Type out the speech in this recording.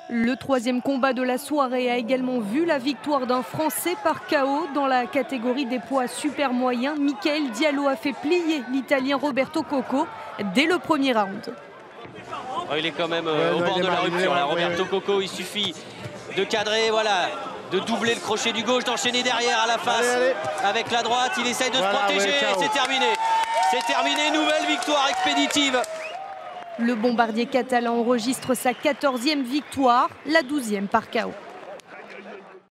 Le troisième combat de la soirée a également vu la victoire d'un Français par KO dans la catégorie des poids super moyens. Michael Diallo a fait plier l'Italien Roberto Coco dès le premier round. Oh, il est quand même au bord de la rupture là. Roberto Coco, il suffit de cadrer, voilà, de doubler le crochet du gauche, d'enchaîner derrière à la face avec la droite. Il essaye de se protéger et c'est terminé. C'est terminé, nouvelle victoire expéditive. Le bombardier catalan enregistre sa 14e victoire, la 12e par KO.